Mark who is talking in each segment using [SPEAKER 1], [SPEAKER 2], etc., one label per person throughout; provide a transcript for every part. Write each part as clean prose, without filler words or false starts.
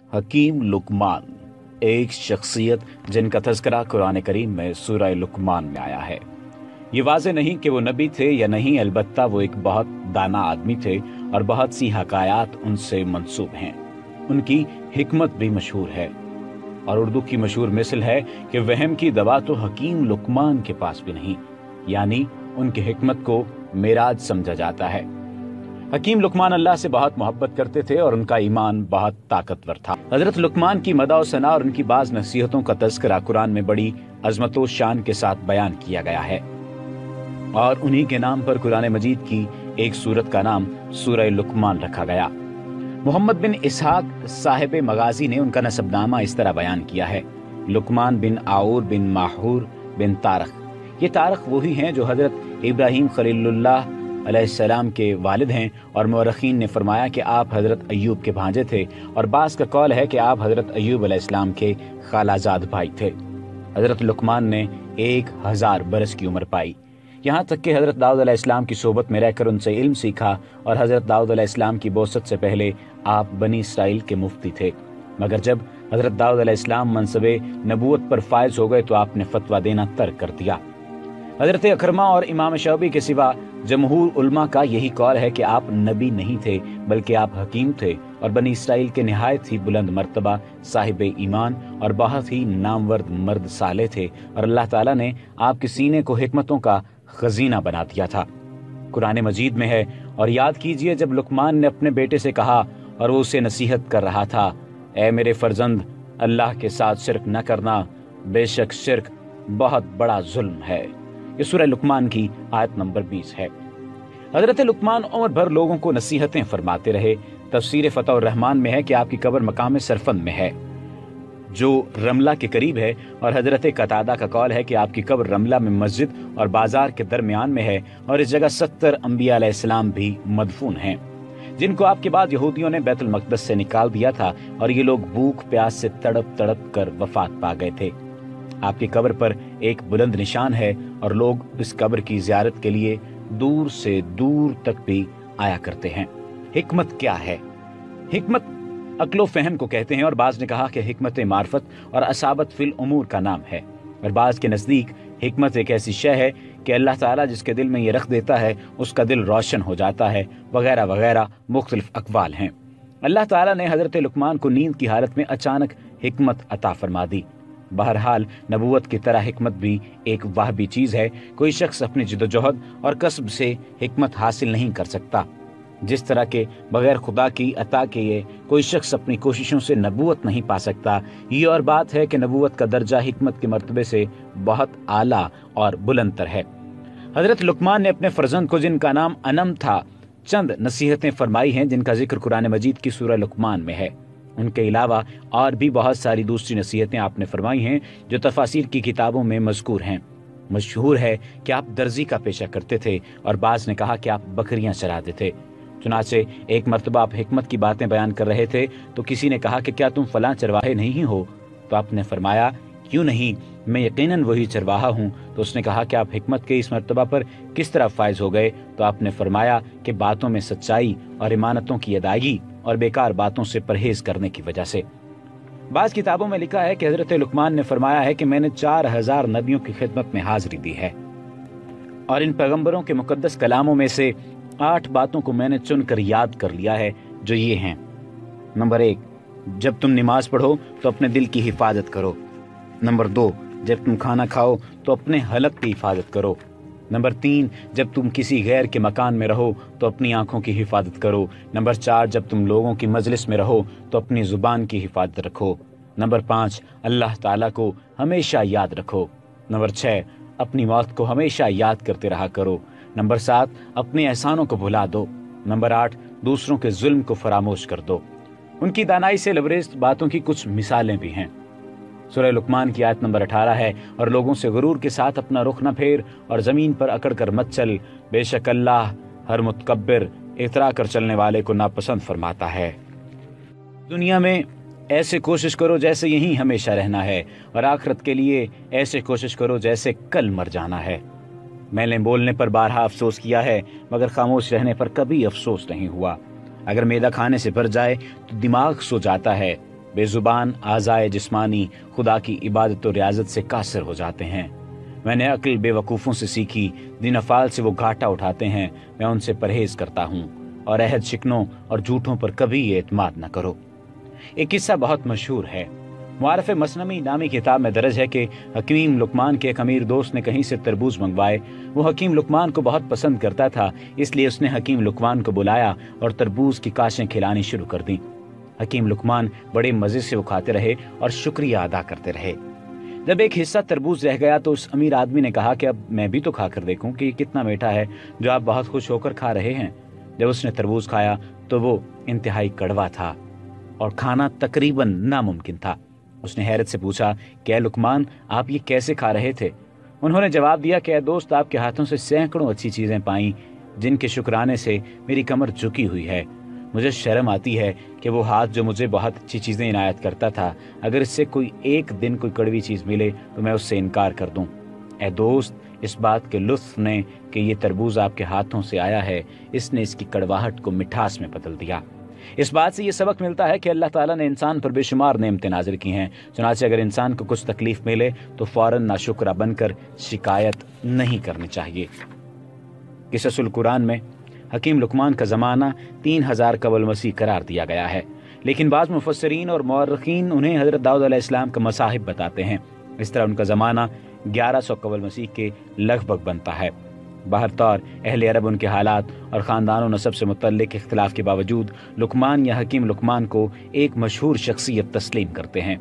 [SPEAKER 1] हकीम लुकमान एक शख्सियत जिनका तज़किरा कुरान करीम में सूरह लुकमान में आया है। ये वाज़े नहीं कि वो नबी थे या नहीं, अलबत्ता वो एक बहुत दाना आदमी थे और बहुत सी हकायात उनसे मंसूब हैं। उनकी हिकमत भी मशहूर है और उर्दू की मशहूर मिसल है कि वहम की दवा तो हकीम लुकमान के पास भी नहीं, यानी उनकी हिकमत को मेराज समझा जाता है। हकीम लुकमान अल्लाह से बहुत मोहब्बत करते थे और उनका ईमान बहुत ताकतवर था। हजरत लुकमान की मदा और सना और उनकी बाज नसीहतों का तज़किरा कुरान में बड़ी अजमत व शान के साथ बयान किया गया है और उन्हीं के नाम पर कुरान मजीद की एक सूरत का नाम सूरह लुकमान रखा गया। मोहम्मद बिन इसहाक साहिब मगाजी ने उनका नसबनामा इस तरह बयान किया है, लुकमान बिन आऊर बिन माहूर बिन तारख। ये तारख वही हैं जो हजरत इब्राहीम खलीलुल्लाह अलैहिस्सलाम के वालिद हैं और मुअर्रिखीन ने फरमाया कि आप हजरत अय्यूब के भांजे थे और बास का कौल है कि आप हजरत अय्यूब अलैहिस्सलाम के खालाजाद भाई थे। हजरत लुकमान ने 1000 बरस की उम्र पाई, यहाँ तक कि हजरत दाऊद अलैहिस्सलाम की सोबत में रहकर उनसे इल्म सीखा और हजरत दाऊद अलैहिस्सलाम की बोसत से पहले आप बनी इसराइल के मुफ्ती थे। मगर जब हजरत दाऊद अलैहिस्सलाम मनसबे नबूवत पर फायज हो गए तो आपने फतवा देना तर्क कर दिया। हजरत अकरमा और इमाम शौबी के सिवा जमहूर उलमा का यही कौल है कि आप नबी नहीं थे बल्कि आप हकीम थे और बनी इसराइल के निहायत ही बुलंद मर्तबा साहिब ईमान और बहुत ही नामवर्द मर्द साले थे और अल्लाह ताला ने आपके सीने को हिकमतों का खजीना बना दिया था। कुरान मजीद में है, और याद कीजिए जब लुकमान ने अपने बेटे से कहा और वो उसे नसीहत कर रहा था, ए मेरे फर्जंद, अल्लाह के साथ शिरक न करना, बेशक शिरक बहुत बड़ा जुल्म है। ये सूरह लुकमान की आयत नंबर 20 है। हजरत लुकमान उम्र भर लोगों को नसीहतें फरमाते रहे। तफसीर फतह रहमान में है कि आपकी कब्र मकाम सरफंद में है जो रमला के करीब है, और हजरत कतादा का कौल है कि आपकी कब्र रमला में मस्जिद और बाजार के दरमियान में है और इस जगह 70 अंबिया अलैहिस्सलाम भी मदफून हैं, जिनको आपके बाद यहूदियों ने बैतुल मक़दस से निकाल दिया था और ये लोग भूख प्यास से तड़प तड़प कर वफात पा गए थे। आपकी कब्र पर एक बुलंद निशान है और लोग इस कब्र की ज़ियारत के लिए दूर से दूर तक भी आया करते हैं। हिकमत क्या है? हिकमत अक्लो फहम को कहते हैं और बाज ने कहा कि हिकमत मार्फत और असाबत फिल उमूर का नाम है, और बाज के नज़दीक हिकमत एक ऐसी शय है कि अल्लाह ताला जिसके दिल में ये रख देता है उसका दिल रोशन हो जाता है, वगैरह वगैरह मुख्तलिफ अकवाल हैं। अल्लाह ताला ने हजरत लुकमान को नींद की हालत में अचानक हिकमत अता फरमा दी। बहरहाल नबूवत की तरह हिकमत भी एक वाहबी चीज़ है। कोई शख्स अपनी जिद्दोजहद और कसब से हिकमत हासिल नहीं कर सकता। जिस तरह के बगैर खुदा की अता के ये कोई शख्स अपनी कोशिशों से नबूवत नहीं पा सकता, ये और बात है कि नबूवत का दर्जा हिकमत के मर्तबे से बहुत आला और बुलंदतर है। हजरत लुकमान ने अपने फर्जंद को, जिनका नाम अनम था, चंद नसीहतें फरमाई हैं जिनका जिक्र कुरान मजीद की सूरह लुकमान में है। उनके अलावा और भी बहुत सारी दूसरी नसीहतें आपने फरमाई हैं जो तफासिर की किताबों में मज़कूर हैं। मशहूर है कि आप दर्जी का पेशा करते थे और बाज ने कहा कि आप बकरियां चराते थे। चुनाचे एक मर्तबा आप हिकमत की बातें बयान कर रहे थे तो किसी ने कहा कि क्या तुम फलां चरवाहे नहीं हो? तो आपने फरमाया, क्यों नहीं, मैं यकीनन वही चरवाहा हूँ। तो उसने कहा कि आप हिकमत के इस मर्तबा पर किस तरह फायज हो गए? तो आपने फरमाया कि बातों में सच्चाई और इमानतों की अदायगी और बेकार बातों से परहेज करने की वजह से। बाज़ किताबों में लिखा है कि हजरत लुकमान ने फरमाया है कि मैंने 4000 नबियों की खिदमत में हाजिरी दी है और इन पैगंबरों के मुकद्दस कलामों में से 8 बातों को मैंने चुनकर याद कर लिया है, जो ये हैं। नंबर 1, जब तुम नमाज पढ़ो तो अपने दिल की हिफाजत करो। नंबर 2, जब तुम खाना खाओ तो अपने हलक की हिफाजत करो। नंबर 3, जब तुम किसी गैर के मकान में रहो तो अपनी आंखों की हिफाजत करो। नंबर 4, जब तुम लोगों की मजलिस में रहो तो अपनी जुबान की हिफाजत रखो। नंबर 5, अल्लाह ताला को हमेशा याद रखो। नंबर 6, अपनी मौत को हमेशा याद करते रहा करो। नंबर 7, अपने एहसानों को भुला दो। नंबर 8, दूसरों के जुल्म को फरामोश कर दो। उनकी दानाई से लबरेज बातों की कुछ मिसालें भी हैं। सूरह लुकमान की आयत नंबर 18 है, और लोगों से गुरूर के साथ अपना रुख न फेर और जमीन पर अकड़ कर मत चल, बेशक अल्लाह हर मुतकब्बिर इतरा कर चलने वाले को नापसंद फरमाता है। दुनिया में ऐसे कोशिश करो जैसे यहीं हमेशा रहना है, और आखिरत के लिए ऐसे कोशिश करो जैसे कल मर जाना है। मैंने बोलने पर बारहा अफसोस किया है, मगर खामोश रहने पर कभी अफसोस नहीं हुआ। अगर मैदा खाने से भर जाए तो दिमाग सो जाता है, बेजुबान आज़ाए जिस्मानी खुदा की इबादत और रियाजत से कासिर हो जाते हैं। मैंने अक्ल बेवकूफ़ों से सीखी, जिन अफ़ाल से वो घाटा उठाते हैं मैं उनसे परहेज़ करता हूँ, और अहद शिकनों और झूठों पर कभी ये एतमाद न करो। एक किस्सा बहुत मशहूर है। मुआरफ़ मसनवी नामी किताब में दर्ज है कि हकीम लुकमान के एक अमीर दोस्त ने कहीं से तरबूज मंगवाए। वो हकीम लुकमान को बहुत पसंद करता था, इसलिए उसने हकीम लुकमान को बुलाया और तरबूज की काशें खिलानी शुरू कर दी। हकीम लुकमान बड़े मज़े से वो खाते रहे और शुक्रिया अदा करते रहे। जब एक हिस्सा तरबूज रह गया तो उस अमीर आदमी ने कहा कि अब मैं भी तो खाकर देखूं कि ये कितना मीठा है जो आप बहुत खुश होकर खा रहे हैं। जब उसने तरबूज खाया तो वो इंतहाई कड़वा था और खाना तकरीबन नामुमकिन था। उसने हैरत से पूछा कि ऐ लुकमान, आप ये कैसे खा रहे थे? उन्होंने जवाब दिया कि ऐ दोस्त, आपके हाथों से सैकड़ों अच्छी चीज़ें पाई जिनके शुक्राने से मेरी कमर झुकी हुई है। मुझे शर्म आती है कि वो हाथ जो मुझे बहुत अच्छी चीज़ें इनायत करता था, अगर इससे कोई एक दिन कोई कड़वी चीज़ मिले तो मैं उससे इनकार कर दूं। ऐ दोस्त, इस बात के लुत्फ ने कि ये तरबूज आपके हाथों से आया है, इसने इसकी कड़वाहट को मिठास में बदल दिया। इस बात से ये सबक मिलता है कि अल्लाह ताला ने इंसान पर बेशुमार नेमतें नाज़िल की हैं। चुनांचे अगर इंसान को कुछ तकलीफ मिले तो फौरन नाशुक्रा बनकर शिकायत नहीं करनी चाहिए। क़िससुल कुरान में हकीम लुकमान का ज़माना 3000 कबल मसीह करार दिया गया है, लेकिन बाज़ मुफस्सिरीन और मौर्रिखीन उन्हें हज़रत दाऊद अलैहिस्सलाम का मसाहिब बताते हैं। इस तरह उनका ज़माना 1100 कबल मसीह के लगभग बनता है। बहरतौर अहले अरब उनके हालात और ख़ानदान नसब से मुतल्लिक़ इख्तिलाफ के बावजूद लुकमान या हकीम लुकमान को एक मशहूर शख्सियत तस्लीम करते हैं,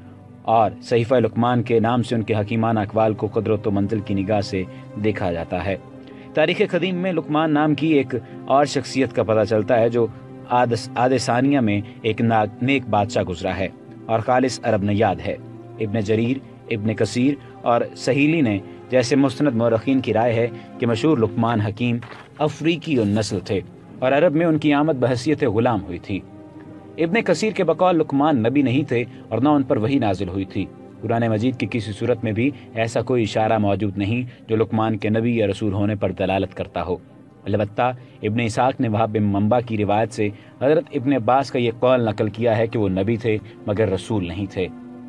[SPEAKER 1] और सहीफ़ा लुकमान के नाम से उनके हकीमाना अक़वाल को क़दरत व मंजिल की निगाह से देखा जाता है। तारीख़ क़दीम में लुकमान नाम की एक और शख्सियत का पता चलता है जो आद सानिया में एक नेक बादशाह गुजरा है और खालिस अरब नयाद है। इब्न जरीर, इब्न कसीर और सहीली ने जैसे मुस्तनद मौरखीन की राय है कि मशहूर लुकमान हकीम अफ्रीकी नस्ल थे और अरब में उनकी आमद बहसियत गुलाम हुई थी। इब्न कसीर के बकौल लुकमान नबी नहीं थे और न उन पर वही नाजिल हुई थी। कुरान मजीद की किसी सूरत में भी ऐसा कोई इशारा मौजूद नहीं जो लुकमान के नबी या रसूल होने पर दलालत करता हो। अलबत्ता इब्न इसाक ने वहाब बिन मंबा की रिवायत से हज़रत इब्न अब्बास का ये कौल नकल किया है कि वो नबी थे मगर रसूल नहीं थे,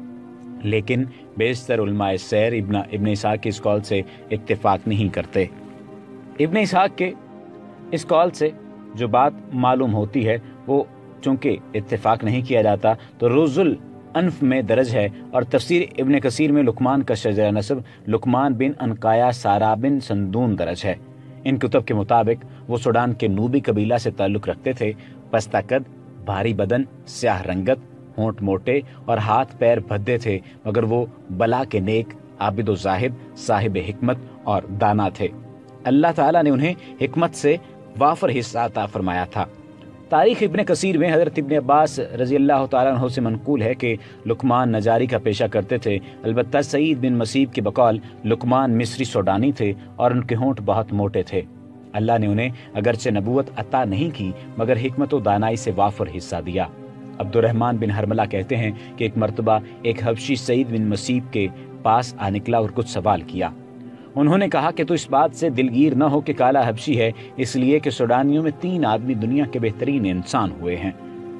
[SPEAKER 1] लेकिन बेशतर उलमाए सैर इब्न इसाक के इस कौल से इत्तेफाक नहीं करते। इब्न इसाक के इस कौल से जो बात मालूम होती है वो चूँकि इत्तेफाक नहीं किया जाता तो रोज़ुल अनफ में दर्ज है, और तफसीर इब्न कसीर में लुकमान का शजरा नसब लुकमान बिन अनकाया सारा बिन संदून दर्ज है। इन कुतब के मुताबिक वो सूडान के नूबी कबीला से ताल्लुक़ रखते थे। पस्ता कद, भारी बदन, स्याह रंगत, होंठ मोटे और हाथ पैर भद्दे थे, मगर वो बला के नेक, आबिद व जाहिद, साहिब हिकमत और दाना थे। अल्लाह ताला ने उन्हें हिकमत से वाफर हिस्सा अता फरमाया था। तारीख़ इब्न कसीर में हज़रत इब्न अब्बास रज़ी अल्लाह तआला अन्हु से मनकूल है कि लुकमान नजारी का पेशा करते थे। अलबत्ता सईद बिन मसीब के बकौल लुकमान मिस्री सोडानी थे और उनके होंठ बहुत मोटे थे। अल्लाह ने उन्हें अगरचे नबूवत अता नहीं की मगर हिकमत व दानाई से वाफर हिस्सा दिया। अब्दुर्रहमान बिन हरमला कहते हैं कि एक मरतबा एक हबशी सईद बिन मसीब के पास आ निकला और कुछ सवाल किया। उन्होंने कहा कि तो इस बात से दिलगीर न हो कि काला हबशी है, इसलिए कि सूडानियों में 3 आदमी दुनिया के बेहतरीन इंसान हुए हैं,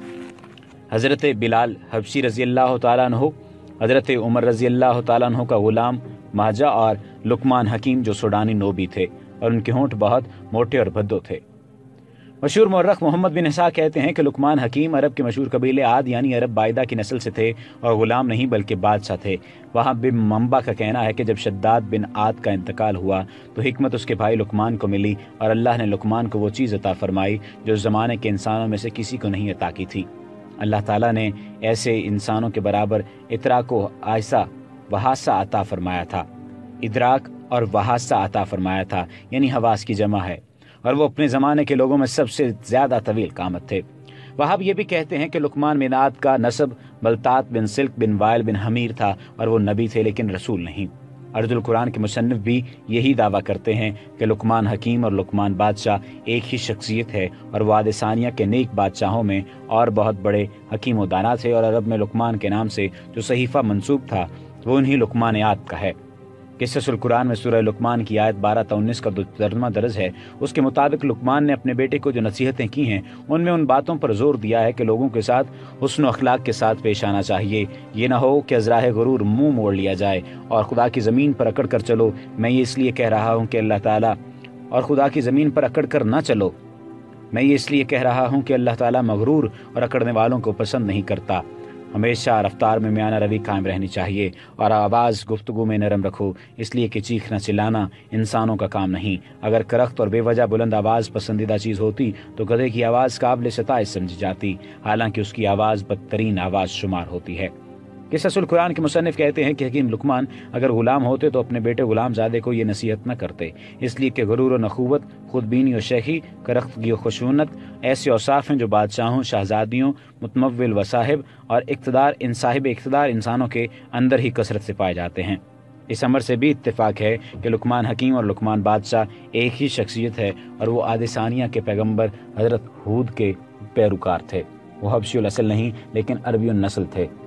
[SPEAKER 1] हज़रत बिलाल हबशी रज़ी अल्लाह तआला अन्हु, हज़रत उमर रज़ी अल्लाह तआला अन्हु का गुलाम माजा और लुकमान हकीम जो सूडानी नोबी थे और उनके होंठ बहुत मोटे और भद्दो थे। मशहूर मौर्रख मोहम्मद बिन इसा कहते हैं कि लुकमान हकीम अरब के मशहूर कबीले आद यानी अरब बायदा की नस्ल से थे और गुलाम नहीं बल्कि बादशाह थे। वहाँ बिन मंबा का कहना है कि जब शद्दाद बिन आद का इंतकाल हुआ तो हिकमत उसके भाई लुकमान को मिली और अल्लाह ने लुकमान को वो चीज़ अता फरमाई जो ज़माने के इंसानों में से किसी को नहीं अता की थी। अल्लाह ताला ने ऐसे इंसानों के बराबर इतराक को आयसा वहासा अता फरमाया था। इदराक और वहासा अता फरमाया था यानी हवास की जमा है, और वो अपने ज़माने के लोगों में सबसे ज़्यादा तवील कामत थे। वहाब ये भी कहते हैं कि लुकमान बिन आद का नसब बलतात बिन सिल्क बिन वाइल बिन हमीर था और वो नबी थे लेकिन रसूल नहीं। अर्जुल कुरान के मुसन्निफ भी यही दावा करते हैं कि लुकमान हकीम और लुकमान बादशाह एक ही शख्सियत है और वाद सानिया के नेक बादशाहों में और बहुत बड़े हकीम व दाना थे, और अरब में लुकमान के नाम से जो सहीफ़ा मंसूब था वो उन्हीं लुकमान आद का है। क़िस्सतुल कुरान में सूरह लुक़मान की आयत 12 ta 19 का तर्जुमा दर्ज है। उसके मुताबिक लुक़मान ने अपने बेटे को जो नसीहतें की हैं उनमें उन बातों पर जोर दिया है कि लोगों के साथ हुस्न अखलाक के साथ पेश आना चाहिए। ये ना हो कि अज़राह गुरूर मुंह मोड़ लिया जाए और खुदा की ज़मीन पर अकड़ कर चलो। मैं ये इसलिए कह रहा हूँ कि अल्लाह ताला और खुदा की ज़मीन पर अकड़ कर ना चलो। मैं ये इसलिए कह रहा हूँ कि अल्लाह ताला मगरूर और अकड़ने वालों को पसंद नहीं करता। हमेशा रफ्तार में म्याना रवि कायम रहनी चाहिए और आवाज़ गुफ्तगू में नरम रखो, इसलिए कि चीखना चिल्लाना इंसानों का काम नहीं। अगर करख्त और बेवजह बुलंद आवाज़ पसंदीदा चीज़ होती तो गधे की आवाज़ काबिल सताइश समझी जाती, हालांकि उसकी आवाज़ बदतरीन आवाज़ शुमार होती है। क़िस्सतुल कुरान के मुसन्निफ कहते हैं कि हकीम लुक़मान अगर गुलाम होते तो अपने बेटे गुलामज़ादे को ये नसीहत न करते, इसलिए कि गुरूर व नखुवत, खुदबीनी और शेखी, करख्तगी और खुशूनत ऐसे औसाफ हैं जो बादशाहों, शहजादियों, मुतमव्विल वसाहिब और इक़्तिदार साहिब इक़्तिदार इंसानों के अंदर ही कसरत से पाए जाते हैं। इस अमर से भी इत्तेफाक है कि लुक़मान हकीम और लुक़मान बादशाह एक ही शख्सियत है और वो आदे सानिया के पैगम्बर हज़रत हूद के पैरोकार थे। वो हबशी असल नहीं लेकिन अरबी नस्ल थे।